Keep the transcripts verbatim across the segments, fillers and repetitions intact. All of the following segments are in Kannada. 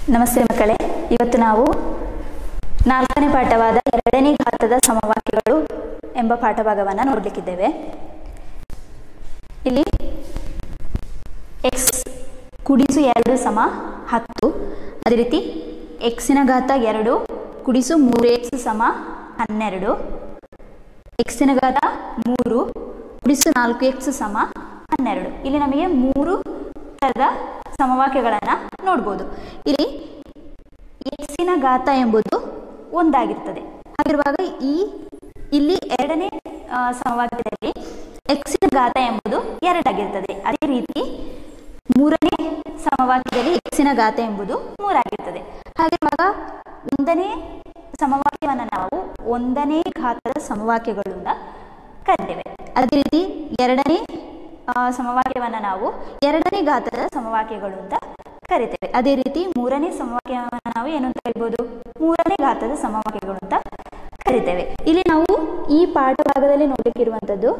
ನಮಸ್ತೆ ಮಕ್ಕಳೇ, ಇವತ್ತು ನಾವು ನಾಲ್ಕನೇ ಪಾಠವಾದ ಎರಡನೇ ಘಾತದ ಸಮವಾಕ್ಯಗಳು ಎಂಬ ಪಾಠಭಾಗವನ್ನು ನೋಡಲಿಕ್ಕಿದ್ದೇವೆ. ಇಲ್ಲಿ ಎಕ್ಸ್ ಕುಡಿಸು ಎರಡು ಸಮ ಹತ್ತು, ಅದೇ ರೀತಿ ಎಕ್ಸಿನ ಘಾತ ಎರಡು ಕುಡಿಸು ಮೂರು ಎಕ್ಸ್ ಸಮ ಹನ್ನೆರಡು, ಎಕ್ಸಿನ ಘಾತ ಮೂರು ಕುಡಿಸು ನಾಲ್ಕು ಎಕ್ಸ್ ಸಮ ಹನ್ನೆರಡು. ಇಲ್ಲಿ ನಮಗೆ ಮೂರು ಥರದ ಸಮವಾಕ್ಯಗಳನ್ನು ನೋಡ್ಬೋದು. ಇಲ್ಲಿ ಎಕ್ಸಿನ ಘಾತ ಎಂಬುದು ಒಂದಾಗಿರ್ತದೆ. ಹಾಗಿರುವಾಗ ಈ ಇಲ್ಲಿ ಎರಡನೇ ಸಮವಾಕ್ಯದಲ್ಲಿ ಎಕ್ಸಿನ ಘಾತ ಎಂಬುದು ಎರಡಾಗಿರ್ತದೆ. ಅದೇ ರೀತಿ ಮೂರನೇ ಸಮವಾಕ್ಯದಲ್ಲಿ ಎಕ್ಸಿನ ಘಾತ ಎಂಬುದು ಮೂರಾಗಿರ್ತದೆ. ಹಾಗಿರುವಾಗ ಒಂದನೇ ಸಮವಾಕ್ಯವನ್ನು ನಾವು ಒಂದನೇ ಘಾತದ ಸಮವಾಕ್ಯಗಳು ಅಂತ ಕರಿತೇವೆ. ಅದೇ ರೀತಿ ಎರಡನೇ ಸಮವಾಕ್ಯವನ್ನು ನಾವು ಎರಡನೇ ಘಾತದ ಸಮವಾಕ್ಯಗಳು ಅಂತ ಕರಿತೇವೆ. ಅದೇ ರೀತಿ ಮೂರನೇ ಸಮವಾಕ್ಯವನ್ನು ನಾವು ಏನು ಅಂತ ಕರಿಬೋದು? ಮೂರನೇ ಘಾತದ ಸಮವಾಕ್ಯಗಳು ಅಂತ ಕರಿತೇವೆ. ಇಲ್ಲಿ ನಾವು ಈ ಪಾಠಭಾಗದಲ್ಲಿ ನೋಡಲಿಕ್ಕಿರುವಂಥದ್ದು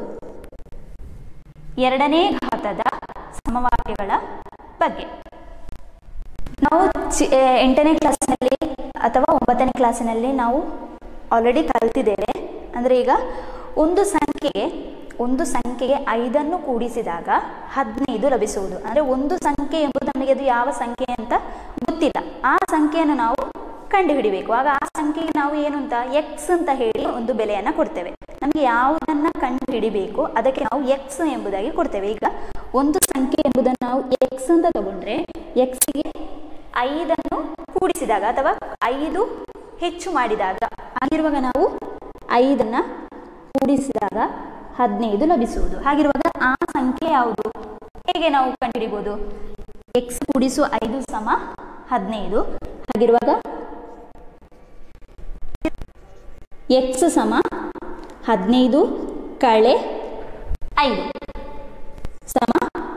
ಎರಡನೇ ಘಾತದ ಸಮವಾಕ್ಯಗಳ ಬಗ್ಗೆ. ನಾವು ಎಂಟನೇ ಕ್ಲಾಸಿನಲ್ಲಿ ಅಥವಾ ಒಂಬತ್ತನೇ ಕ್ಲಾಸಿನಲ್ಲಿ ನಾವು ಆಲ್ರೆಡಿ ಕಲಿತಿದ್ದೇವೆ. ಅಂದರೆ ಈಗ ಒಂದು ಸಂಖ್ಯೆಗೆ ಒಂದು ಸಂಖ್ಯೆಗೆ ಐದನ್ನು ಕೂಡಿಸಿದಾಗ ಹದಿನೈದು ಲಭಿಸುವುದು. ಅಂದರೆ ಒಂದು ಸಂಖ್ಯೆ ಎಂಬುದು ನಮಗೆ ಅದು ಯಾವ ಸಂಖ್ಯೆ ಅಂತ ಗೊತ್ತಿಲ್ಲ. ಆ ಸಂಖ್ಯೆಯನ್ನು ನಾವು ಕಂಡುಹಿಡಿಬೇಕು. ಆಗ ಆ ಸಂಖ್ಯೆಗೆ ನಾವು ಏನು ಅಂತ ಎಕ್ಸ್ ಅಂತ ಹೇಳಿ ಒಂದು ಬೆಲೆಯನ್ನು ಕೊಡ್ತೇವೆ. ನಮಗೆ ಯಾವುದನ್ನು ಕಂಡುಹಿಡಿಬೇಕು ಅದಕ್ಕೆ ನಾವು ಎಕ್ಸ್ ಎಂಬುದಾಗಿ ಕೊಡ್ತೇವೆ. ಈಗ ಒಂದು ಸಂಖ್ಯೆ ಎಂಬುದನ್ನು ನಾವು ಎಕ್ಸ್ ಅಂತ ತಗೊಂಡ್ರೆ ಎಕ್ಸ್ಗೆ ಐದನ್ನು ಕೂಡಿಸಿದಾಗ ಅಥವಾ ಐದು ಹೆಚ್ಚು ಮಾಡಿದಾಗ ಆಗಿರುವಾಗ ನಾವು ಐದನ್ನು ಕೂಡಿಸಿದಾಗ ಹದಿನೈದು ಲಭಿಸುವುದು. ಹಾಗಿರುವಾಗ ಆ ಸಂಖ್ಯೆ ಯಾವುದು? ಹೇಗೆ ನಾವು ಕಂಡುಹಿಡಿಬಹುದು? ಎಕ್ಸ್ ಕೂಡಿಸು ಐದು ಸಮ ಹದಿನೈದು. ಹಾಗಿರುವಾಗ ಎಕ್ಸ್ ಸಮ ಹದಿನೈದು ಕಳೆ ಐದು ಸಮ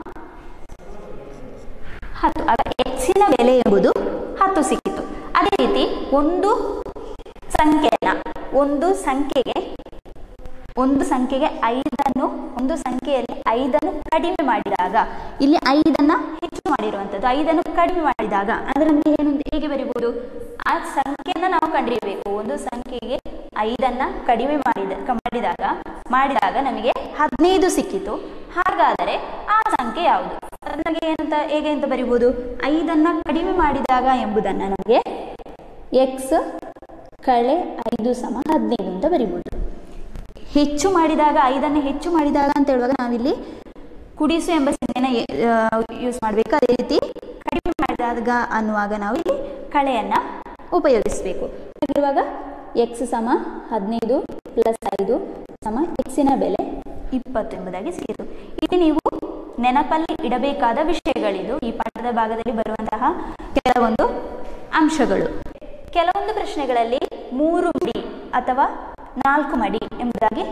ಹತ್ತು. ಆಗ ಎಕ್ಸಿನ ಬೆಲೆ ಎಂಬುದು ಹತ್ತು ಸಿಕ್ಕಿತು. ಅದೇ ರೀತಿ ಒಂದು ಸಂಖ್ಯೆಯನ್ನ ಒಂದು ಸಂಖ್ಯೆಗೆ ಒಂದು ಸಂಖ್ಯೆಗೆ ಐದನ್ನು ಒಂದು ಸಂಖ್ಯೆಯಲ್ಲಿ ಐದನ್ನು ಕಡಿಮೆ ಮಾಡಿದಾಗ ಇಲ್ಲಿ ಐದನ್ನು ಹೆಚ್ಚು ಮಾಡಿರುವಂಥದ್ದು ಐದನ್ನು ಕಡಿಮೆ ಮಾಡಿದಾಗ ಅಂದರೆ ನಮಗೆ ಏನು ಹೇಗೆ ಬರೀಬಹುದು? ಆ ಸಂಖ್ಯೆಯನ್ನು ನಾವು ಕಂಡುಹಿಡಿಯಬೇಕು. ಒಂದು ಸಂಖ್ಯೆಗೆ ಐದನ್ನು ಕಡಿಮೆ ಮಾಡಿದ ಮಾಡಿದಾಗ ಮಾಡಿದಾಗ ನಮಗೆ ಹದಿನೈದು ಸಿಕ್ಕಿತು. ಹಾಗಾದರೆ ಆ ಸಂಖ್ಯೆ ಯಾವುದು? ನಮಗೆ ಏನಂತ ಹೇಗೆ ಅಂತ ಬರೀಬಹುದು? ಐದನ್ನು ಕಡಿಮೆ ಮಾಡಿದಾಗ ಎಂಬುದನ್ನು ನಮಗೆ ಎಕ್ಸ್ ಕಳೆ ಐದು ಸಮ ಹದಿನೈದು ಅಂತ ಬರೀಬಹುದು. ಹೆಚ್ಚು ಮಾಡಿದಾಗ ಐದನ್ನು ಹೆಚ್ಚು ಮಾಡಿದಾಗ ಅಂತ ಹೇಳುವಾಗ ನಾವಿಲ್ಲಿ ಕುಡಿಸು ಎಂಬ ಚಿಹ್ನೆಯನ್ನು ಯೂಸ್ ಮಾಡಬೇಕು. ಅದೇ ರೀತಿ ಕಡಿಮೆ ಮಾಡಿದಾಗ ಅನ್ನುವಾಗ ನಾವು ಇಲ್ಲಿ ಕಳೆಯನ್ನು ಉಪಯೋಗಿಸಬೇಕು. ಹಾಗಿರುವಾಗ ಎಕ್ಸ್ ಸಮ ಹದಿನೈದು ಪ್ಲಸ್ ಐದು ಸಮ ಎಕ್ಸಿನ ಬೆಲೆ ಇಪ್ಪತ್ತು ಎಂಬುದಾಗಿ ಸಿಕ್ಕಿತು. ಇಲ್ಲಿ ನೀವು ನೆನಪಲ್ಲಿ ಇಡಬೇಕಾದ ವಿಷಯಗಳಿದು. ಈ ಪಾಠದ ಭಾಗದಲ್ಲಿ ಬರುವಂತಹ ಕೆಲವೊಂದು ಅಂಶಗಳು. ಕೆಲವೊಂದು ಪ್ರಶ್ನೆಗಳಲ್ಲಿ ಮೂರು ಮಡಿ ಅಥವಾ ನಾಲ್ಕು ಮಡಿ ಎಂಬುದಾಗಿ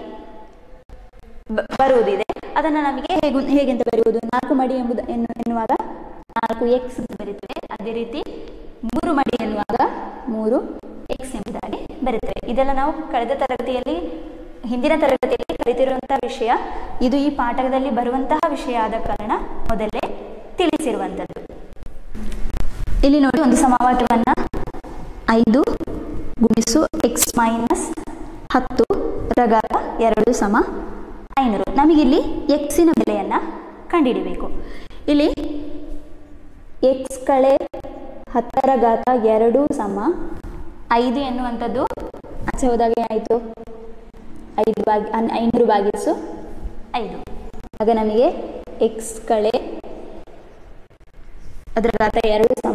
ಬರುವುದಿದೆ. ಅದನ್ನು ನಮಗೆ ಹೇಗೆ ಹೇಗೆ ಅಂತ ಬರೆಯುವುದು? ನಾಲ್ಕು ಮಡಿ ಎಂಬುದು ಎನ್ನುವಾಗ ನಾಲ್ಕು ಎಕ್ಸ್ ಅಂತ ಬರೀತೇವೆ. ಅದೇ ರೀತಿ ಮೂರು ಮಡಿ ಎನ್ನುವಾಗ ಮೂರು ಎಕ್ಸ್ ಎಂಬುದಾಗಿ ಬರೀತೇವೆ. ಇದೆಲ್ಲ ನಾವು ಕಳೆದ ತರಗತಿಯಲ್ಲಿ ಹಿಂದಿನ ತರಗತಿಯಲ್ಲಿ ಕಲಿತಿರುವಂತಹ ವಿಷಯ. ಇದು ಈ ಪಾಠದಲ್ಲಿ ಬರುವಂತಹ ವಿಷಯ ಆದ ಕಾರಣ ಮೊದಲೇ ತಿಳಿಸಿರುವಂಥದ್ದು. ಇಲ್ಲಿ ನೋಡಿ, ಒಂದು ಸಮವಾಕ್ಯವನ್ನು ಐದು ಗುಣಿಸು ಎಕ್ಸ್ ಮೈನಸ್ ಹತ್ತು ಘಾತ ಎರಡು ಸಮ ಐನೂರು. ನಮಗಿಲ್ಲಿ ಎಕ್ಸಿನ ಬೆಲೆಯನ್ನು ಕಂಡುಹಿಡಿಬೇಕು. ಇಲ್ಲಿ ಎಕ್ಸ್ ಕಳೆ ಹತ್ತರ ಘಾತ ಎರಡು ಸಮ ಐದು ಎನ್ನುವಂಥದ್ದು ಆಚೆ ಹೋದಾಗ ಆಯಿತು ಐದು ಬಾಗಿ ಐನೂರು ಭಾಗಿಸು ಐದು. ಆಗ ನಮಗೆ ಎಕ್ಸ್ ಕಳೆ ಅದರ ಘಾತ ಎರಡು ಸಮ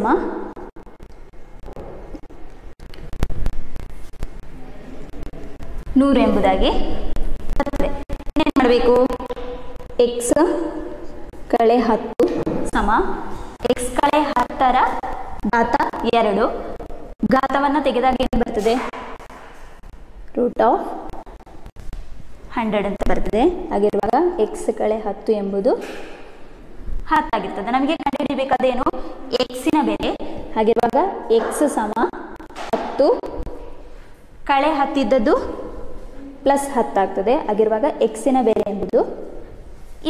ನೂರು ಎಂಬುದಾಗಿ ಬರ್ತದೆ. ಏನೇನು ಮಾಡಬೇಕು? ಎಕ್ಸ್ ಕಳೆ ಹತ್ತು ಸಮ ಎಕ್ಸ್ ಕಳೆ ಹತ್ತರ ಘಾತ ಎರಡು. ಘಾತವನ್ನು ತೆಗೆದಾಗ ಏನು ಬರ್ತದೆ? ರೂಟ್ ಆಫ್ ಹಂಡ್ರೆಡ್ ಅಂತ ಬರ್ತದೆ. ಹಾಗಿರುವಾಗ ಎಕ್ಸ್ ಕಳೆ ಹತ್ತು ಎಂಬುದು ಹತ್ತಾಗಿರ್ತದೆ. ನಮಗೆ ಕಂಡುಹಿಡಿಯಬೇಕಾದೇನು? ಎಕ್ಸಿನ ಬೆಲೆ. ಹಾಗಿರುವಾಗ ಎಕ್ಸ್ ಸಮ ಹತ್ತು ಕಳೆ ಹತ್ತಿದ್ದದ್ದು ಪ್ಲಸ್ ಹತ್ತಾಗ್ತದೆ. ಆಗಿರುವಾಗ ಎಕ್ಸಿನ ಬೆಲೆ ಎಂಬುದು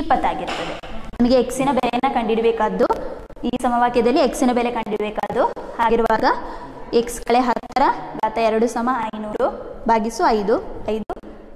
ಇಪ್ಪತ್ತಾಗಿರ್ತದೆ. ನಮಗೆ ಎಕ್ಸಿನ ಬೆಲೆಯನ್ನು ಕಂಡುಹಿಡಬೇಕಾದ್ದು ಈ ಸಮವಾಕ್ಯದಲ್ಲಿ ಎಕ್ಸಿನ ಬೆಲೆ ಕಂಡುಹಿಡಬೇಕಾದ್ದು ಹಾಗಿರುವಾಗ ಎಕ್ಸ್ ಕಳೆ ಹತ್ತರ ಘಾತ ಎರಡು ಸಮ ಐನೂರು ಭಾಗಿಸು ಐದು ಐದು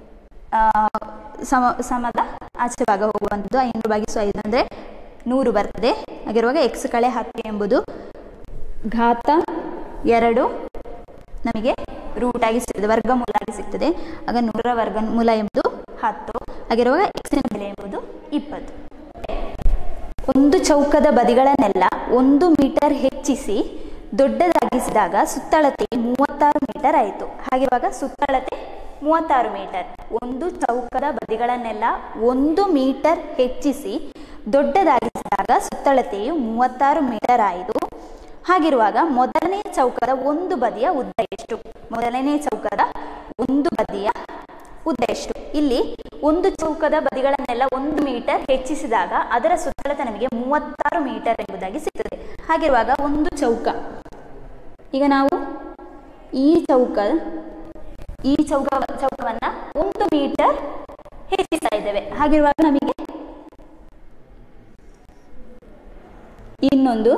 ಸಮ ಸಮದ ಆಚೆ ಭಾಗ ಹೋಗುವಂಥದ್ದು ಐನೂರು ಭಾಗಿಸು ಐದು ಅಂದರೆ ನೂರು ಬರ್ತದೆ. ಹಾಗಿರುವಾಗ ಎಕ್ಸ್ ಕಳೆ ಹತ್ತು ಎಂಬುದು ಘಾತ ಎರಡು ನಮಗೆ ರೂಟ್ ಆಗಿ ಸಿಗ್ತದೆ, ವರ್ಗಮೂಲ ಆಗಿ ಸಿಗ್ತದೆ. ಆಗ ನೂರರ ವರ್ಗಮೂಲ ಎಂಬುದು ಹತ್ತು. ಹಾಗಿರುವಾಗ ಎಕ್ಸಿನ ಬೆಲೆ ಎಂಬುದು ಇಪ್ಪತ್ತು. ಒಂದು ಚೌಕದ ಬದಿಗಳನ್ನೆಲ್ಲ ಒಂದು ಮೀಟರ್ ಹೆಚ್ಚಿಸಿ ದೊಡ್ಡದಾಗಿಸಿದಾಗ ಸುತ್ತಳತೆ ಮೂವತ್ತಾರು ಮೀಟರ್ ಆಯಿತು. ಹಾಗಿರುವಾಗ ಸುತ್ತಳತೆ ಮೂವತ್ತಾರು ಮೀಟರ್. ಒಂದು ಚೌಕದ ಬದಿಗಳನ್ನೆಲ್ಲ ಒಂದು ಮೀಟರ್ ಹೆಚ್ಚಿಸಿ ದೊಡ್ಡದಾಗಿಸಿದಾಗ ಸುತ್ತಳತೆಯು ಮೂವತ್ತಾರು ಮೀಟರ್ ಆಯಿತು. ಹಾಗಿರುವಾಗ ಮೊದಲನೇ ಚೌಕದ ಒಂದು ಬದಿಯ ಉದ್ದ ಎಷ್ಟು? ಮೊದಲನೇ ಚೌಕದ ಒಂದು ಬದಿಯ ಉದ್ದ ಎಷ್ಟು? ಇಲ್ಲಿ ಒಂದು ಚೌಕದ ಬದಿಗಳನ್ನೆಲ್ಲ ಒಂದು ಮೀಟರ್ ಹೆಚ್ಚಿಸಿದಾಗ ಅದರ ಸುತ್ತಳತೆ ನಮಗೆ ಮೂವತ್ತಾರು ಮೀಟರ್ ಎಂಬುದಾಗಿ ಸಿಗ್ತದೆ. ಹಾಗಿರುವಾಗ ಒಂದು ಚೌಕ, ಈಗ ನಾವು ಈ ಚೌಕ ಈ ಚೌಕ ಚೌಕವನ್ನ ಒಂದು ಮೀಟರ್ ಹೆಚ್ಚಿಸ್ತಾ ಇದ್ದೇವೆ. ಹಾಗಿರುವಾಗ ನಮಗೆ ಇನ್ನೊಂದು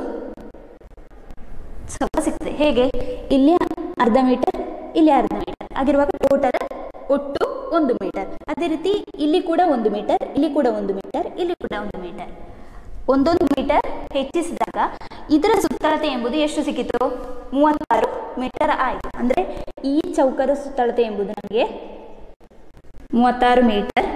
ಚೌಕ ಸಿಗ್ತದೆ. ಹೇಗೆ? ಇಲ್ಲಿ ಅರ್ಧ ಮೀಟರ್, ಇಲ್ಲಿ ಅರ್ಧ ಮೀಟರ್. ಆಗಿರುವಾಗ ಟೋಟಲ್ ಒಟ್ಟು ಒಂದು ಮೀಟರ್. ಅದೇ ರೀತಿ ಇಲ್ಲಿ ಕೂಡ ಒಂದು ಮೀಟರ್, ಇಲ್ಲಿ ಕೂಡ ಒಂದು ಮೀಟರ್, ಇಲ್ಲಿ ಕೂಡ ಒಂದು ಮೀಟರ್. ಒಂದೊಂದು ಮೀಟರ್ ಹೆಚ್ಚಿಸಿದಾಗ ಇದರ ಸುತ್ತಳತೆ ಎಂಬುದು ಎಷ್ಟು ಸಿಕ್ಕಿತು? ಮೂವತ್ತಾರು ಮೀಟರ್ ಆಯಿತು. ಅಂದರೆ ಈ ಚೌಕದ ಸುತ್ತಳತೆ ಎಂಬುದು ನಮಗೆ ಮೂವತ್ತಾರು ಮೀಟರ್.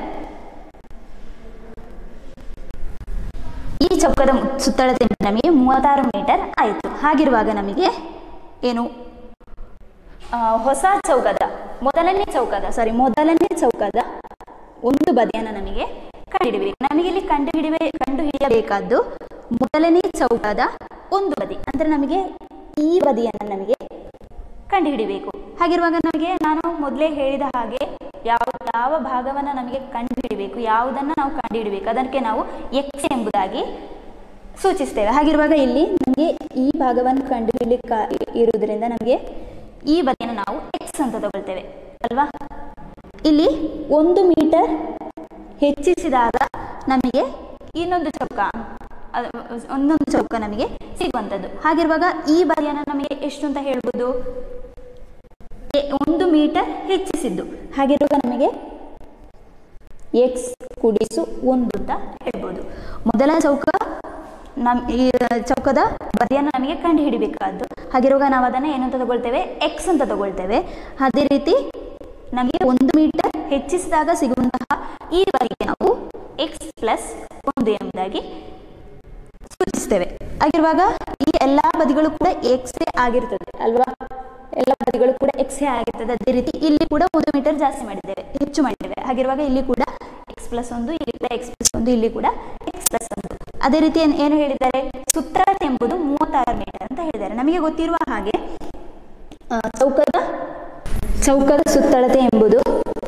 ಈ ಚೌಕದ ಸುತ್ತಳತೆ ನಮಗೆ ಮೂವತ್ತಾರು ಮೀಟರ್ ಆಯಿತು. ಹಾಗಿರುವಾಗ ನಮಗೆ ಏನು ಹೊಸ ಚೌಕದ ಮೊದಲನೇ ಚೌಕದ ಸಾರಿ ಮೊದಲನೇ ಚೌಕದ ಒಂದು ಬದಿಯನ್ನು ನಮಗೆ ಕಂಡುಹಿಡಿಯಬೇಕು. ನಮಗೆ ಇಲ್ಲಿ ಕಂಡು ಹಿಡಿಯಬೇ ಕಂಡು ಹಿಡಿಯಬೇಕಾದ್ದು ಮೊದಲನೇ ಚೌಕದ ಒಂದು ಬದಿ, ಅಂದರೆ ನಮಗೆ ಈ ಬದಿಯನ್ನು ನಮಗೆ ಕಂಡುಹಿಡಿಬೇಕು. ಹಾಗಿರುವಾಗ ನಮಗೆ ನಾನು ಮೊದಲೇ ಹೇಳಿದ ಹಾಗೆ ಯಾವ ಯಾವ ಭಾಗವನ್ನು ನಮಗೆ ಕಂಡುಹಿಡಿಬೇಕು, ಯಾವುದನ್ನು ನಾವು ಕಂಡುಹಿಡಬೇಕು ಅದಕ್ಕೆ ನಾವು ಎಕ್ಸ್ ಎಂಬುದಾಗಿ ಸೂಚಿಸ್ತೇವೆ. ಹಾಗಿರುವಾಗ ಇಲ್ಲಿ ನಮಗೆ ಈ ಭಾಗವನ್ನು ಕಂಡುಹಿಡಲಿಕ್ಕೆ ಇರುವುದರಿಂದ ನಮಗೆ ಈ ಬದಿಯನ್ನು ನಾವು ಎಕ್ಸ್ ಅಂತ ತಗೊಳ್ತೇವೆ ಅಲ್ವಾ. ಇಲ್ಲಿ ಒಂದು ಮೀಟರ್ ಹೆಚ್ಚಿಸಿದಾಗ ನಮಗೆ ಇನ್ನೊಂದು ಚೌಕ ಒಂದೊಂದು ಚೌಕ ನಮಗೆ ಸಿಗುವಂಥದ್ದು. ಹಾಗಿರುವಾಗ ಈ ಬದಿಯನ್ನು ನಮಗೆ ಎಷ್ಟು ಅಂತ ಹೇಳ್ಬೋದು? ಒಂದು ಮೀಟರ್ ಹೆಚ್ಚಿಸಿದ್ದು. ಹಾಗಿರುವಾಗ ನಮಗೆ ಎಕ್ಸ್ ಕೂಡಿಸು ಒಂದು ಅಂತ ಹೇಳ್ಬೋದು. ಮೊದಲ ಚೌಕ ನಮ್ ಈ ಚೌಕದ ಬದಿಯನ್ನು ನಮಗೆ ಕಂಡು ಹಿಡಿಬೇಕಾದ್ದು. ಹಾಗಿರುವಾಗ ನಾವು ಅದನ್ನು ಏನಂತ ತಗೊಳ್ತೇವೆ? ಎಕ್ಸ್ ಅಂತ ತಗೊಳ್ತೇವೆ. ಅದೇ ರೀತಿ ನಮಗೆ ಒಂದು ಮೀಟರ್ ಹೆಚ್ಚಿಸಿದಾಗ ಸಿಗುವಂತಹ ಈ ಬದಿಗೆ ನಾವು ಎಕ್ಸ್ ಪ್ಲಸ್ ಒಂದು ಎಂಬುದಾಗಿ ಸೂಚಿಸ್ತೇವೆ. ಹಾಗಿರುವಾಗ ಈ ಎಲ್ಲ ಬದಿಗಳು ಕೂಡ ಎಕ್ಸೇ ಆಗಿರ್ತದೆ ಅಲ್ವಾ. ಎಲ್ಲ ಬದಿಗಳು ಕೂಡ ಎಕ್ಸೇ ಆಗಿರ್ತದೆ. ಅದೇ ರೀತಿ ಇಲ್ಲಿ ಕೂಡ ಒಂದು ಮೀಟರ್ ಜಾಸ್ತಿ ಮಾಡಿದ್ದೇವೆ, ಹೆಚ್ಚು ಮಾಡಿದ್ದೇವೆ. ಹಾಗಿರುವಾಗ ಇಲ್ಲಿ ಕೂಡ ಎಕ್ಸ್ ಪ್ಲಸ್ ಒಂದು, ಇಲ್ಲಿ ಕೂಡ ಎಕ್ಸ್ ಪ್ಲಸ್ ಒಂದು, ಇಲ್ಲಿ ಕೂಡ ಎಕ್ಸ್ ಪ್ಲಸ್ ಒಂದು. ಅದೇ ರೀತಿ ಏನು ಹೇಳಿದ್ದಾರೆ? ಸುತ್ತಳತೆ ಎಂಬುದು ಮೂವತ್ತಾರು ಮೀಟರ್ ಅಂತ ಹೇಳಿದ್ದಾರೆ. ನಮಗೆ ಗೊತ್ತಿರುವ ಹಾಗೆ ಚೌಕದ ಚೌಕದ ಸುತ್ತಳತೆ ಎಂಬುದು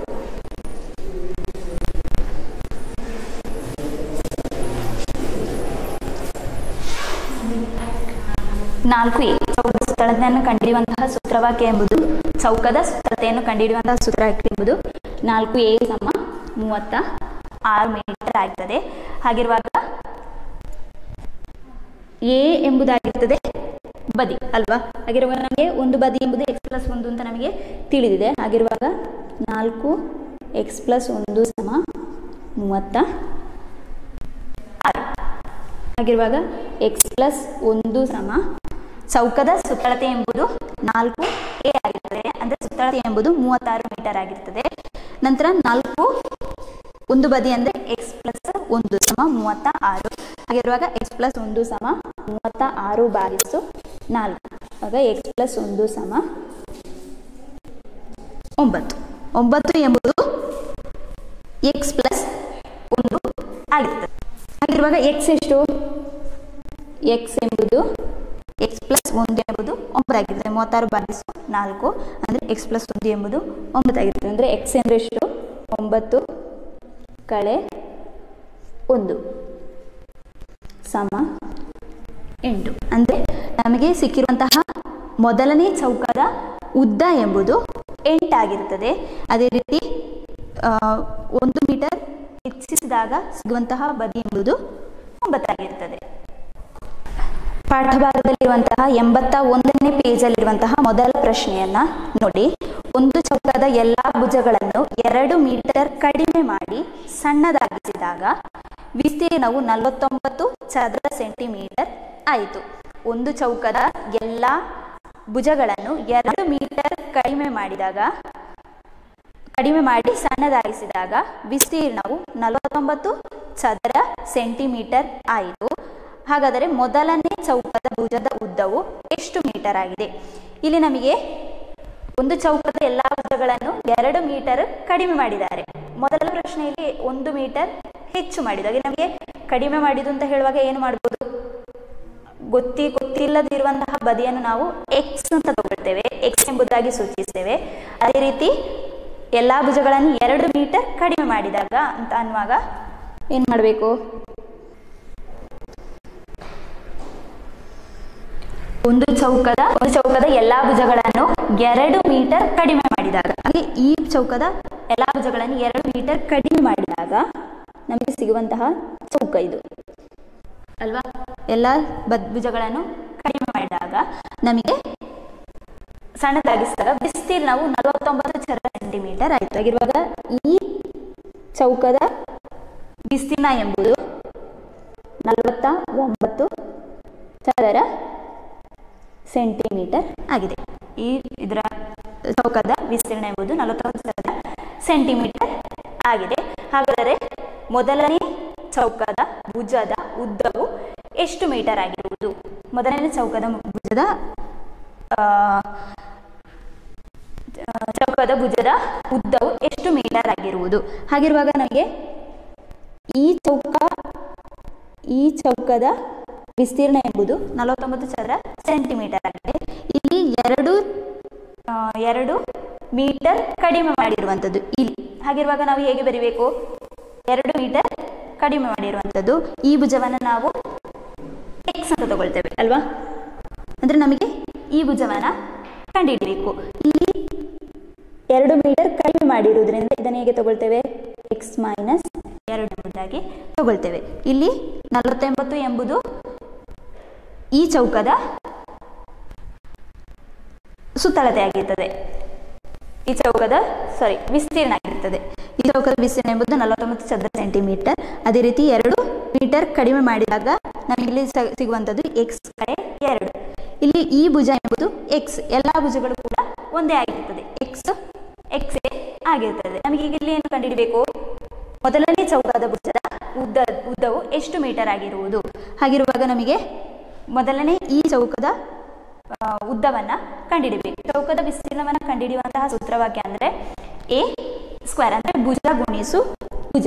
ನಾಲ್ಕು ಎ. ಚೌಕದ ಸುತ್ತಳತೆಯನ್ನು ಕಂಡುಹಿಡಿಯುವಂತಹ ಸೂತ್ರವಾಕ್ಯ ಎಂಬುದು ಚೌಕದ ಸುತ್ತಳತೆಯನ್ನು ಕಂಡುಹಿಡಿಯುವಂತಹ ಸೂತ್ರವಾಕ್ಯ ಎಂಬುದು ನಾಲ್ಕು ಎ ಸಮ ಮೂವತ್ತ ಆರು ಮೀಟರ್ ಆಗ್ತದೆ. ಹಾಗಿರುವಾಗ ಎ ಎಂಬುದಾಗಿರ್ತದೆ ಬದಿ ಅಲ್ವಾ. ಹಾಗಿರುವಾಗ ನಮಗೆ ಒಂದು ಬದಿ ಎಂಬುದು ಎಕ್ಸ್ ಪ್ಲಸ್ ಒಂದು ಅಂತ ನಮಗೆ ತಿಳಿದಿದೆ. ಹಾಗಿರುವಾಗ ನಾಲ್ಕು ಎಕ್ಸ್ ಪ್ಲಸ್ ಒಂದು ಸಮ ಮೂವತ್ತ ಆರು. ಹಾಗಿರುವಾಗ ಎಕ್ಸ್ ಪ್ಲಸ್ ಒಂದು ಸಮ ಚೌಕದ ಸುತ್ತಳತೆ ಎಂಬುದು ನಾಲ್ಕು ಎ ಆಗಿರ್ತದೆ. ಅಂದರೆ ಸುತ್ತಳತೆ ಎಂಬುದು ಮೂವತ್ತಾರು ಮೀಟರ್ ಆಗಿರ್ತದೆ. ನಂತರ ನಾಲ್ಕು ಒಂದು ಬದಿ ಅಂದರೆ ಎಕ್ಸ್ ಪ್ಲಸ್ ಒಂದು ಸಮ ಮೂವತ್ತ ಆರು. ಹಾಗಿರುವಾಗ ಎಕ್ಸ್ ಪ್ಲಸ್ ಒಂದು ಸಮ ಮೂವತ್ತ ಆರು ಬಾರಿಸು ನಾಲ್ಕು. ಆಗ ಎಕ್ಸ್ ಪ್ಲಸ್ ಒಂದು ಸಮ ಒಂಬತ್ತು. ಒಂಬತ್ತು ಎಂಬುದು ಎಕ್ಸ್ ಪ್ಲಸ್ ಒಂದು ಆಗಿರ್ತದೆ. ಹಾಗಿರುವಾಗ ಎಕ್ಸ್ ಎಷ್ಟು? ಎಕ್ಸ್ ಎಂಬುದು ಎಕ್ಸ್ ಪ್ಲಸ್ ಒಂದು ಎಂಬುದು ಒಂಬತ್ತು ಆಗಿರ್ತದೆ. ಮೂವತ್ತಾರು ಬಾರಿಸು ನಾಲ್ಕು ಅಂದರೆ ಎಕ್ಸ್ ಪ್ಲಸ್ ಒಂದು ಎಂಬುದು ಒಂಬತ್ತು ಆಗಿರ್ತದೆ. ಅಂದರೆ ಎಕ್ಸ್ ಅಂದರೆ ಎಷ್ಟು? ಒಂಬತ್ತು ಕಳೆ ಒಂದು ಸಮ ಎಂಟು. ಅಂದರೆ ನಮಗೆ ಸಿಕ್ಕಿರುವಂತಹ ಮೊದಲನೇ ಚೌಕದ ಉದ್ದ ಎಂಬುದು ಎಂಟಾಗಿರುತ್ತದೆ. ಅದೇ ರೀತಿ ಒಂದು ಮೀಟರ್ ಹೆಚ್ಚಿಸಿದಾಗ ಸಿಗುವಂತಹ ಬದಿ ಎಂಬುದು ಒಂಬತ್ತಾಗಿರುತ್ತದೆ. ಪಾಠಭಾಗದಲ್ಲಿರುವಂತಹ ಎಂಬತ್ತ ಒಂದನೇ ಪೇಜಲ್ಲಿರುವಂತಹ ಮೊದಲ ಪ್ರಶ್ನೆಯನ್ನ ನೋಡಿ. ಒಂದು ಚೌಕದ ಎಲ್ಲಾ ಭುಜಗಳನ್ನು ಎರಡು ಮೀಟರ್ ಕಡಿಮೆ ಮಾಡಿ ಸಣ್ಣದಾಗಿಸಿದಾಗ ವಿಸ್ತೀರ್ಣವು ನಲವತ್ತೊಂಬತ್ತು ಚದರ ಸೆಂಟಿಮೀಟರ್ ಆಯಿತು. ಒಂದು ಚೌಕದ ಎಲ್ಲಾ ಭುಜಗಳನ್ನು ಎರಡು ಮೀಟರ್ ಕಡಿಮೆ ಮಾಡಿದಾಗ ಕಡಿಮೆ ಮಾಡಿ ಸಣ್ಣದಾಗಿಸಿದಾಗ ವಿಸ್ತೀರ್ಣವು ನಲವತ್ತೊಂಬತ್ತು ಚದರ ಸೆಂಟಿಮೀಟರ್ ಆಯಿತು. ಹಾಗಾದರೆ ಮೊದಲನೇ ಚೌಕದ ಭುಜದ ಉದ್ದವು ಎಷ್ಟು ಮೀಟರ್ ಆಗಿದೆ? ಇಲ್ಲಿ ನಮಗೆ ಒಂದು ಚೌಕದ ಎಲ್ಲ ಭುಜಗಳನ್ನು ಎರಡು ಮೀಟರ್ ಕಡಿಮೆ ಮಾಡಿದ್ದಾರೆ. ಮೊದಲ ಪ್ರಶ್ನೆಯಲ್ಲಿ ಒಂದು ಮೀಟರ್ ಹೆಚ್ಚು ಮಾಡಿದಾಗ ನಮಗೆ ಕಡಿಮೆ ಮಾಡಿದ್ದು ಅಂತ ಹೇಳುವಾಗ ಏನು ಮಾಡ್ಬೋದು? ಗೊತ್ತಿ ಗೊತ್ತಿಲ್ಲದಿರುವಂತಹ ಬದಿಯನ್ನು ನಾವು ಎಕ್ಸ್ ಅಂತ ತಗೊಳ್ತೇವೆ, ಎಕ್ಸ್ ಎಂಬುದಾಗಿ ಸೂಚಿಸ್ತೇವೆ. ಅದೇ ರೀತಿ ಎಲ್ಲಾ ಭುಜಗಳನ್ನು ಎರಡು ಮೀಟರ್ ಕಡಿಮೆ ಮಾಡಿದಾಗ ಅಂತ ಅನ್ನುವಾಗ ಏನ್ ಮಾಡಬೇಕು? ಒಂದು ಚೌಕದ ಒಂದು ಚೌಕದ ಎಲ್ಲಾ ಭುಜಗಳನ್ನು ಎರಡು ಮೀಟರ್ ಕಡಿಮೆ ಮಾಡಿದಾಗ, ಹಾಗೆ ಈ ಚೌಕದ ಎಲ್ಲಾ ಭುಜಗಳನ್ನು ಎರಡು ಮೀಟರ್ ಕಡಿಮೆ ಮಾಡಿದಾಗ ನಮಗೆ ಸಿಗುವಂತಹ ಚೌಕ ಇದು ಅಲ್ವಾ? ಎಲ್ಲ ಭುಜಗಳನ್ನು ಕಡಿಮೆ ಮಾಡಿದಾಗ ನಮಗೆ ಸಣ್ಣದಾಗಿಸಿದಾಗ ವಿಸ್ತೀರ್ಣವು ನಲವತ್ತೊಂಬತ್ತು ಚದರ ಸೆಂಟಿಮೀಟರ್ ಆಯಿತು. ಹಾಗಿರುವಾಗ ಈ ಚೌಕದ ವಿಸ್ತೀರ್ಣ ಎಂಬುದು ನಲವತ್ತ ಒಂಬತ್ತು ಚದರ ಸೆಂಟಿಮೀಟರ್ ಆಗಿದೆ. ಈ ಇದರ ಚೌಕದ ವಿಸ್ತೀರ್ಣ ಎಂಬುದು ನಲವತ್ತೊಂಬತ್ತು ಚದರ ಸೆಂಟಿಮೀಟರ್ ಆಗಿದೆ. ಹಾಗಾದರೆ ಮೊದಲನೇ ಚೌಕದ ಭುಜದ ಉದ್ದವು ಎಷ್ಟು ಮೀಟರ್ ಆಗಿರುವುದು? ಮೊದಲನೇ ಚೌಕದ ಭುಜದ ಚೌಕದ ಭುಜದ ಉದ್ದವು ಎಷ್ಟು ಮೀಟರ್ ಆಗಿರುವುದು? ಹಾಗಿರುವಾಗ ನಮಗೆ ಈ ಚೌಕ ಈ ಚೌಕದ ವಿಸ್ತೀರ್ಣ ಎಂಬುದು ನಲವತ್ತೊಂಬತ್ತು ಚದರ ಸೆಂಟಿಮೀಟರ್ ಆಗಿದೆ. ಇಲ್ಲಿ ಎರಡು ಎರಡು ಮೀಟರ್ ಕಡಿಮೆ ಮಾಡಿರುವಂಥದ್ದು ಇಲ್ಲಿ. ಹಾಗಿರುವಾಗ ನಾವು ಹೇಗೆ ಬರೀಬೇಕು? ಎರಡು ಮೀಟರ್ ಕಡಿಮೆ ಮಾಡಿರುವಂಥದ್ದು ಈ ಭುಜವನ್ನು ನಾವು ಎಕ್ಸ್ ಅಂತ ತಗೊಳ್ತೇವೆ ಅಲ್ವಾ? ಅಂದ್ರೆ ನಮಗೆ ಈ ಭುಜವನ್ನ ಕಂಡುಹಿಡಬೇಕು. ಇಲ್ಲಿ ಎರಡು ಮೀಟರ್ ಕಡಿಮೆ ಮಾಡಿರುವುದರಿಂದ ಇದನ್ನು ಹೇಗೆ ತಗೊಳ್ತೇವೆ? ಎಕ್ಸ್ ಮೈನಸ್ ಎರಡು ಎಂಬುದಾಗಿ ತಗೊಳ್ತೇವೆ. ಇಲ್ಲಿ ನಲವತ್ತೊಂಬತ್ತು ಎಂಬುದು ಈ ಚೌಕದ ಸುತ್ತಳತೆ ಆಗಿರ್ತದೆ, ಈ ಚೌಕದ ಸಾರಿ ವಿಸ್ತೀರ್ಣ ಆಗಿರ್ತದೆ. ಈ ಚೌಕದ ವಿಸ್ತೀರ್ಣ ಎಂಬುದು ನಲವತ್ತೊಂಬತ್ತು ಚದರ ಸೆಂಟಿಮೀಟರ್. ಅದೇ ರೀತಿ ಎರಡು ಮೀಟರ್ ಕಡಿಮೆ ಮಾಡಿದಾಗ ನಮಗಿಲ್ಲಿ ಸಿಗುವಂಥದ್ದು ಎಕ್ಸ್ ಕಡೆ ಎರಡು. ಇಲ್ಲಿ ಈ ಭುಜ ಎಂಬುದು ಎಕ್ಸ್, ಎಲ್ಲಾ ಭುಜಗಳು ಕೂಡ ಒಂದೇ ಆಗಿರ್ತದೆ, ಎಕ್ಸ್ ಎಕ್ಸ್ ಆಗಿರ್ತದೆ. ನಮಗೆ ಈಗ ಇಲ್ಲಿ ಏನು ಕಂಡುಹಿಡಬೇಕು? ಮೊದಲನೇ ಚೌಕದ ಭುಜದ ಉದ್ದ ಉದ್ದವು ಎಷ್ಟು ಮೀಟರ್ ಆಗಿರುವುದು? ಹಾಗಿರುವಾಗ ನಮಗೆ ಮೊದಲನೇ ಈ ಚೌಕದ ಉದ್ದವನ್ನ ಕಂಡುಹಿಡಬೇಕು. ಚೌಕದ ವಿಸ್ತೀರ್ಣವನ್ನು ಕಂಡುಹಿಡಿಯುವಂತಹ ಸೂತ್ರವಾಕ್ಯ ಅಂದ್ರೆ ಎ ಸ್ಕ್ವೇರ್, ಅಂದ್ರೆ ಭುಜ ಗುಣಿಸು ಭುಜ.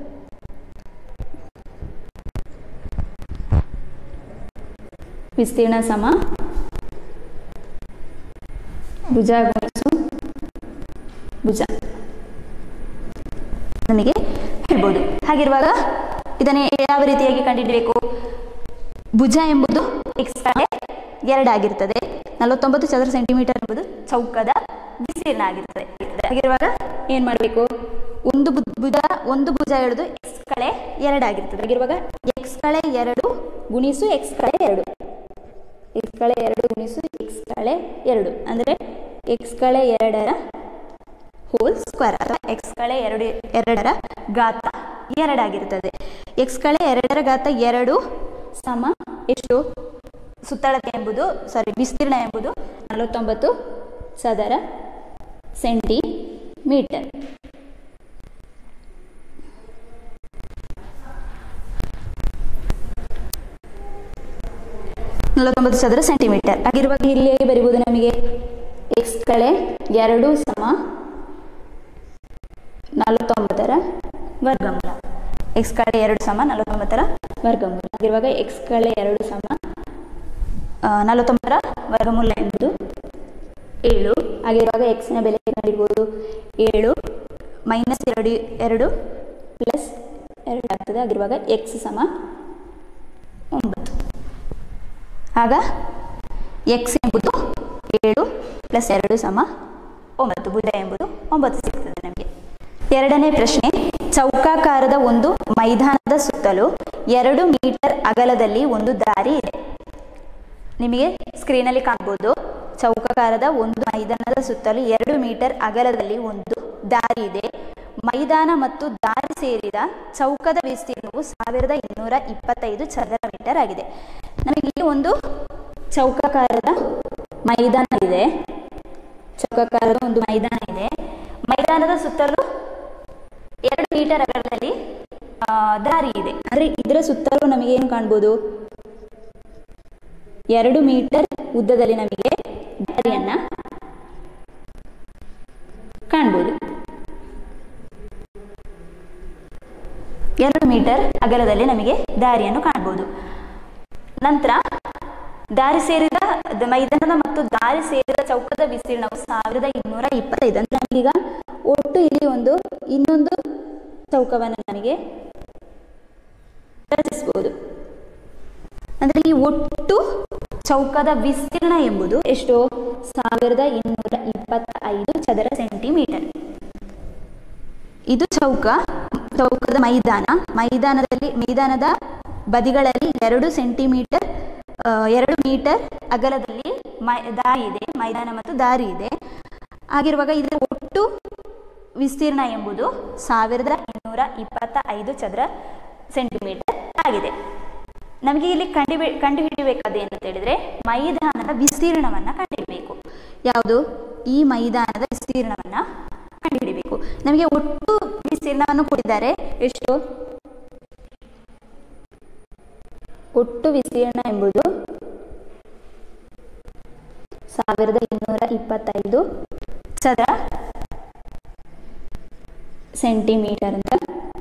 ವಿಸ್ತೀರ್ಣ ಸಮ ಭುಜ ಗುಣಿಸು ಭುಜ ನಮಗೆ ಹೇಳ್ಬೋದು. ಹಾಗಿರುವಾಗ ಇದನ್ನೇ ಯಾವ ರೀತಿಯಾಗಿ ಕಂಡುಹಿಡಬೇಕು? ಭುಜ ಎಂಬುದು ಎಕ್ಸ್ ಕಡೆ ಎರಡಾಗಿರ್ತದೆ, ನಲವತ್ತೊಂಬತ್ತು ಚದರ ಸೆಂಟಿಮೀಟರ್ ಎಂಬುದು ಚೌಕದ ವಿಸ್ತೀರ್ಣ ಆಗಿರ್ತದೆ. ಹಾಗಿರುವಾಗ ಏನ್ ಮಾಡಬೇಕು? ಒಂದು ಭುಜ ಒಂದು ಭುಜ ಹಿಡಿದು ಎಕ್ಸ್ ಕಳೆ ಎರಡಾಗಿರ್ತದೆ. ಹಾಗಿರುವಾಗ ಎಕ್ಸ್ ಕಳೆ ಎರಡು ಗುಣಿಸು ಎಕ್ಸ್ ಕಳೆ ಎರಡು, ಎಕ್ಸ್ ಕಳೆ ಎರಡು ಗುಣಿಸು ಎಕ್ಸ್ ಕಳೆ ಎರಡು ಅಂದ್ರೆ ಎಕ್ಸ್ ಕಳೆ ಎರಡರ ಹೋಲ್ ಸ್ಕ್ವೇರ್ ಅಥವಾ ಎಕ್ಸ್ ಕಳೆ ಎರಡು ಎರಡರ ಘಾತ ಎರಡಾಗಿರ್ತದೆ. ಎಕ್ಸ್ ಕಳೆ ಎರಡರ ಘಾತ ಎರಡು ಸಮ ಎಷ್ಟು? ಸುತ್ತಳತೆ ಎಂಬುದು ಸಾರಿ ವಿಸ್ತೀರ್ಣ ಎಂಬುದು ನಲವತ್ತೊಂಬತ್ತು ಚದರ ಸೆಂಟಿಮೀಟರ್. ನಲವತ್ತೊಂಬತ್ತು ಚದರ ಸೆಂಟಿಮೀಟರ್ ಆಗಿರುವಾಗ ಇಲ್ಲಿ ಹೇಗೆ ಬರೀಬಹುದು? ನಮಗೆ ಎಕ್ಸ್ ಕಳೆ ಎರಡು ಸಮ ನಲವತ್ತೊಂಬತ್ತರ ವರ್ಗಮೂಲ. ಎಕ್ಸ್ ಕಳೆ ಎರಡು ಸಮ ನಲವತ್ತೊಂಬತ್ತರ ವರ್ಗಮೂಲ ಆಗಿರುವಾಗ ಎಕ್ಸ್ ಕಳೆ ಎರಡು ಸಮ ನಲವತ್ತೊಂಬತ್ತರ ವರ್ಗಮೂಲ ಎಂಬುದು ಏಳು. ಆಗಿರುವಾಗ ಎಕ್ಸ್ನ ಬೆಲೆ ಕಂಡುಹಿಡಿಯಬಹುದು. ಏಳು ಮೈನಸ್ ಎರಡು ಎರಡು ಪ್ಲಸ್ ಎರಡು ಆಗ್ತದೆ. ಆಗಿರುವಾಗ ಎಕ್ಸ್ ಸಮ ಒಂಬತ್ತು. ಆಗ ಎಕ್ಸ್ ಎಂಬುದು ಏಳು ಪ್ಲಸ್ ಎರಡು ಸಮ ಒಂಬತ್ತು, ಭುಜ ಎಂಬುದು ಒಂಬತ್ತು ಸಿಗ್ತದೆ ನಮಗೆ. ಎರಡನೇ ಪ್ರಶ್ನೆ, ಚೌಕಾಕಾರದ ಒಂದು ಮೈದಾನದ ಸುತ್ತಲೂ ಎರಡು ಮೀಟರ್ ಅಗಲದಲ್ಲಿ ಒಂದು ದಾರಿ ಇದೆ. ನಿಮಗೆ ಸ್ಕ್ರೀನಲ್ಲಿ ಕಾಣ್ಬೋದು. ಚೌಕಾಕಾರದ ಒಂದು ಮೈದಾನದ ಸುತ್ತಲೂ ಎರಡು ಮೀಟರ್ ಅಗಲದಲ್ಲಿ ಒಂದು ದಾರಿ ಇದೆ. ಮೈದಾನ ಮತ್ತು ದಾರಿ ಸೇರಿದ ಚೌಕದ ವಿಸ್ತೀರ್ಣವು ಸಾವಿರದ ಇನ್ನೂರ ಇಪ್ಪತ್ತೈದು ಚದರ ಮೀಟರ್ ಆಗಿದೆ. ನಮಗೆ ಇಲ್ಲಿ ಒಂದು ಚೌಕಾಕಾರದ ಮೈದಾನ ಇದೆ. ಚೌಕಾಕಾರದ ಒಂದು ಮೈದಾನ ಇದೆ. ಮೈದಾನದ ಸುತ್ತಲೂ ಎರಡು ಮೀಟರ್ ಅಗಲದಲ್ಲಿ ದಾರಿ ಇದೆ. ಅಂದರೆ ಇದರ ಸುತ್ತಲೂ ನಮಗೆ ಏನು ಕಾಣ್ಬೋದು, ಎರಡು ಮೀಟರ್ ಉದ್ದದಲ್ಲಿ ನಮಗೆ ದಾರಿಯನ್ನ ಕಾಣ್ಬೋದು. ಎರಡು ಮೀಟರ್ ಅಗಲದಲ್ಲಿ ನಮಗೆ ದಾರಿಯನ್ನು ಕಾಣ್ಬೋದು. ನಂತರ ದಾರಿ ಸೇರಿದ ಮೈದಾನದ ಮತ್ತು ದಾರಿ ಸೇರಿದ ಚೌಕದ ವಿಸ್ತೀರ್ಣವು ಸಾವಿರದ ಇನ್ನೂರ ಇಪ್ಪತ್ತೈದು. ಅಂದ್ರೆ ನಮಗೀಗ ಒಟ್ಟು ಇಲ್ಲಿ ಒಂದು ಇನ್ನೊಂದು ಚೌಕವನ್ನು ನಮಗೆ ರಚಿಸಬಹುದು. ಅಂದ್ರೆ ಈ ಒಟ್ಟು ಚೌಕದ ವಿಸ್ತೀರ್ಣ ಎಂಬುದು ಎಷ್ಟು, ಸಾವಿರದ ಇನ್ನೂರ ಇಪ್ಪತ್ತೈದು ಚದರ ಸೆಂಟಿಮೀಟರ್. ಇದು ಚೌಕ, ಚೌಕದ ಮೈದಾನ. ಮೈದಾನದಲ್ಲಿ ಮೈದಾನದ ಬದಿಗಳಲ್ಲಿ ಎರಡು ಸೆಂಟಿಮೀಟರ್ ಎರಡು ಮೀಟರ್ ಅಗಲದಲ್ಲಿ ಮೈ ದಾರಿ ಇದೆ, ಮೈದಾನ ಮತ್ತು ದಾರಿ ಇದೆ. ಆಗಿರುವಾಗ ಇದರ ಒಟ್ಟು ವಿಸ್ತೀರ್ಣ ಎಂಬುದು ಸಾವಿರದ ಇನ್ನೂರ ಇಪ್ಪತ್ತ ಐದು ಚದರ ಸೆಂಟಿಮೀಟರ್ ಆಗಿದೆ. ನಮಗೆ ಇಲ್ಲಿ ಕಂಡು ಕಂಡುಹಿಡಿಯಬೇಕಾದ ಏನಂತ ಹೇಳಿದ್ರೆ ಮೈದಾನದ ವಿಸ್ತೀರ್ಣವನ್ನು ಕಂಡುಹಿಡಬೇಕು. ಯಾವುದು, ಈ ಮೈದಾನದ ವಿಸ್ತೀರ್ಣವನ್ನ ಕಂಡುಹಿಡಿಬೇಕು. ನಮಗೆ ಒಟ್ಟು ವಿಸ್ತೀರ್ಣವನ್ನು ಕೊಟ್ಟಿದ್ದಾರೆ. ಎಷ್ಟು, ಒಟ್ಟು ವಿಸ್ತೀರ್ಣ ಎಂಬುದು ಸಾವಿರದ ಇನ್ನೂರ ಇಪ್ಪತ್ತೈದು ಚದರ ಸೆಂಟಿಮೀಟರ್ ಅಂತ.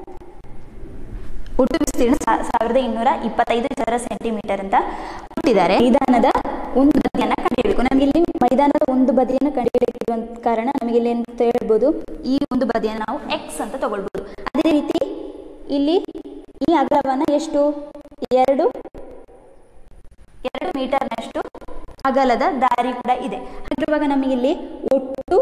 ಒಟ್ಟು ವಿಸ್ತೀರ್ಣ ಸಾವಿರದ ಇನ್ನೂರ ಇಪ್ಪತ್ತೈದು ಚದರ ಸೆಂಟಿಮೀಟರ್ ಅಂತ ಕೊಟ್ಟಿದ್ದಾರೆ. ಮೈದಾನದ ಒಂದು ಬದಿಯನ್ನು ಕಂಡುಹಿಡಬೇಕು. ನಮಗೆ ಇಲ್ಲಿ ಮೈದಾನದ ಒಂದು ಬದಿಯನ್ನು ಕಂಡುಹಿಡಿಯುವ ಕಾರಣ ನಮಗೆ ಇಲ್ಲಿ ಅಂತ ಹೇಳ್ಬೋದು, ಈ ಒಂದು ಬದಿಯನ್ನು ನಾವು ಎಕ್ಸ್ ಅಂತ ತಗೊಳ್ಬೋದು. ಅದೇ ರೀತಿ ಇಲ್ಲಿ ಈ ಅಗಲವನ್ನು ಎಷ್ಟು, ಎರಡು ಎರಡು ಮೀಟರ್ನಷ್ಟು ಅಗಲದ ದಾರಿ ಕೂಡ ಇದೆ. ಹಾಗಿರುವಾಗ ನಮಗೆ ಇಲ್ಲಿ ಒಟ್ಟು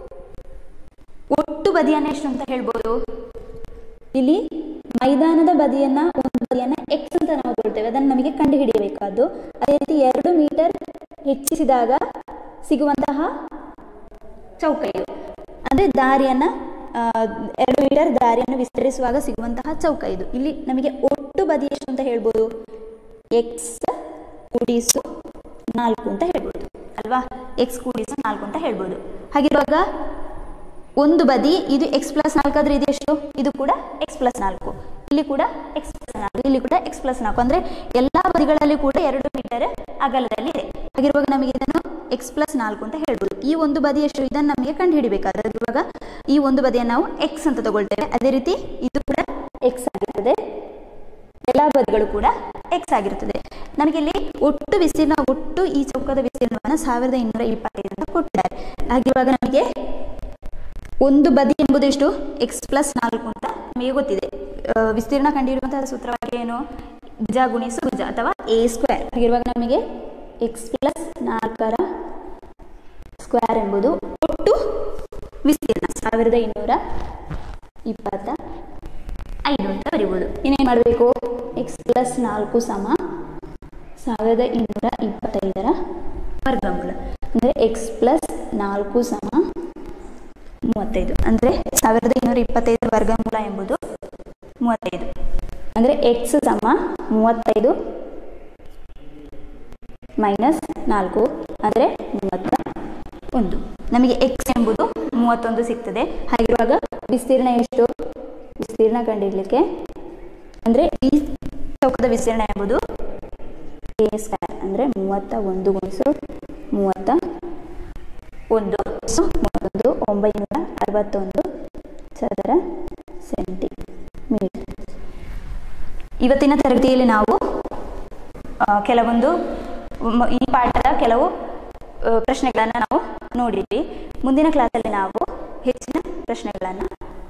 ಒಟ್ಟು ಬದಿಯನ್ನು ಎಷ್ಟು ಅಂತ ಹೇಳ್ಬೋದು. ಇಲ್ಲಿ ಮೈದಾನದ ಬದಿಯನ್ನ ಒಂದು ಬದಿಯನ್ನ ಎಕ್ಸ್ ಅಂತ ನಾವು ತಗೊಳ್ತೇವೆ, ಅದನ್ನು ನಮಗೆ ಕಂಡುಹಿಡಿಯಬೇಕಾದ್ದು. ಅದೇ ರೀತಿ ಎರಡು ಮೀಟರ್ ಹೆಚ್ಚಿಸಿದಾಗ ಸಿಗುವಂತಹ ಚೌಕ ಇದು. ಅಂದ್ರೆ ದಾರಿಯನ್ನ ಎರಡು ಮೀಟರ್ ದಾರಿಯನ್ನು ವಿಸ್ತರಿಸುವಾಗ ಸಿಗುವಂತಹ ಚೌಕ ಇದು. ಇಲ್ಲಿ ನಮಗೆ ಒಟ್ಟು ಬದಿ ಎಷ್ಟು ಅಂತ ಹೇಳ್ಬೋದು, ಎಕ್ಸ್ ಕೂಡಿಸು ನಾಲ್ಕು ಅಂತ ಹೇಳ್ಬೋದು ಅಲ್ವಾ. ಎಕ್ಸ್ ಕೂಡಿಸು ನಾಲ್ಕು ಅಂತ ಹೇಳ್ಬೋದು. ಹಾಗಿರುವಾಗ ಒಂದು ಬದಿ ಇದು ಎಕ್ಸ್ ಪ್ಲಸ್ ನಾಲ್ಕು ಆದ್ರೆ ಇದು ಎಷ್ಟು, ಇದು ಕೂಡ ಎಕ್ಸ್ ಪ್ಲಸ್ ನಾಲ್ಕು, ಇಲ್ಲಿ ಕೂಡ ಎಕ್ಸ್ ಪ್ಲಸ್ ನಾಲ್ಕು, ಇಲ್ಲಿ ಕೂಡ ಎಕ್ಸ್ ಪ್ಲಸ್ ನಾಲ್ಕು. ಅಂದ್ರೆ ಎಲ್ಲಾ ಬದಿಗಳಲ್ಲಿ ಕೂಡ ಎರಡು ಮೀಟರ್ ಅಗಲದಲ್ಲಿ ಇದೆ. ಹಾಗಿರುವಾಗ ನಮಗೆ ಇದನ್ನು ಎಕ್ಸ್ ಪ್ಲಸ್ ನಾಲ್ಕು ಅಂತ ಹೇಳ್ಬೋದು. ಈ ಒಂದು ಬದಿ ಎಷ್ಟು, ಇದನ್ನು ನಮಗೆ ಕಂಡು ಹಿಡಿಬೇಕಾದ್ರೆ ಇವಾಗ ಈ ಒಂದು ಬದಿಯನ್ನು ನಾವು ಎಕ್ಸ್ ಅಂತ ತಗೊಳ್ತೇವೆ. ಅದೇ ರೀತಿ ಇದು ಕೂಡ ಎಕ್ಸ್ ಆಗಿರ್ತದೆ, ಎಲ್ಲಾ ಬದಿಗಳು ಕೂಡ ಎಕ್ಸ್ ಆಗಿರ್ತದೆ. ನಮಗೆ ಇಲ್ಲಿ ಒಟ್ಟು ವಿಸ್ತೀರ್ಣ, ಒಟ್ಟು ಈ ಚೌಕದ ವಿಸ್ತೀರ್ಣವನ್ನು ಸಾವಿರದ ಇನ್ನೂರ ಇಪ್ಪತ್ತೈದು ಅಂತ ಕೊಟ್ಟಿದ್ದಾರೆ. ಹಾಗಿರುವಾಗ ನಮಗೆ ಒಂದು ಬದಿ ಎಂಬುದು ಎಷ್ಟು, ಎಕ್ಸ್ ಪ್ಲಸ್ ನಾಲ್ಕು ಅಂತ ನಮಗೆ ಗೊತ್ತಿದೆ. ವಿಸ್ತೀರ್ಣ ಕಂಡುಹಿಡಿಯುವಂತಹ ಸೂತ್ರವಾಗಿ ಏನು, ಭುಜ ಗುಣಿಸು ಭುಜ ಅಥವಾ ಎ ಸ್ಕ್ವೇರ್. ಹಾಗಿರುವಾಗ ನಮಗೆ ಎಕ್ಸ್ ಪ್ಲಸ್ ನಾಲ್ಕರ ಸ್ಕ್ವೇರ್ ಎಂಬುದು ಒಟ್ಟು ವಿಸ್ತೀರ್ಣ ಸಾವಿರದ ಇನ್ನೂರ ಇಪ್ಪತ್ತ ಐದು ಅಂತ ಬರೀಬಹುದು. ಇನ್ನೇನು ಮಾಡಬೇಕು, ಎಕ್ಸ್ ಪ್ಲಸ್ ನಾಲ್ಕು ಸಮ ಸಾವಿರದ ಇನ್ನೂರ ಇಪ್ಪತ್ತೈದರ ವರ್ಗಮೂಲ. ಅಂದರೆ ಎಕ್ಸ್ ಪ್ಲಸ್ ನಾಲ್ಕು ಸಮ ಮೂವತ್ತೈದು. ಅಂದರೆ ಸಾವಿರದ ಇನ್ನೂರ ಇಪ್ಪತ್ತೈದರ ವರ್ಗಮೂಲ ಎಂಬುದು ಮೂವತ್ತೈದು. ಅಂದರೆ ಎಕ್ಸ್ ಸಮ ಮೂವತ್ತೈದು ಮೈನಸ್ ನಾಲ್ಕು ಅಂದರೆ ಮೂವತ್ತ ಒಂದು. ನಮಗೆ ಎಕ್ಸ್ ಎಂಬುದು ಮೂವತ್ತೊಂದು ಸಿಗ್ತದೆ. ಹಾಗಿರುವಾಗ ವಿಸ್ತೀರ್ಣ ಎಷ್ಟು, ವಿಸ್ತೀರ್ಣ ಕಂಡುಹಿಡಲಿಕ್ಕೆ ಅಂದರೆ ಈ ಚೌಕದ ವಿಸ್ತೀರ್ಣ ಎಂಬುದು ಎ ಸ್ಕ್ವೇರ್ ಅಂದರೆ ಮೂವತ್ತ ಒಂದು ಗುಣಿಸು ಮೂವತ್ತ ಒಂದು ಮೂವತ್ತೊಂದು ಒಂಬೈನೂರ ಅರವತ್ತೊಂದು ಚದರ ಸೆಂಟಿಮೀಟರ್. ಇವತ್ತಿನ ತರಗತಿಯಲ್ಲಿ ನಾವು ಕೆಲವೊಂದು ಈ ಪಾಠದ ಕೆಲವು ಪ್ರಶ್ನೆಗಳನ್ನು ನಾವು ನೋಡಿದ್ವಿ. ಮುಂದಿನ ಕ್ಲಾಸಲ್ಲಿ ನಾವು ಹೆಚ್ಚಿನ ಪ್ರಶ್ನೆಗಳನ್ನು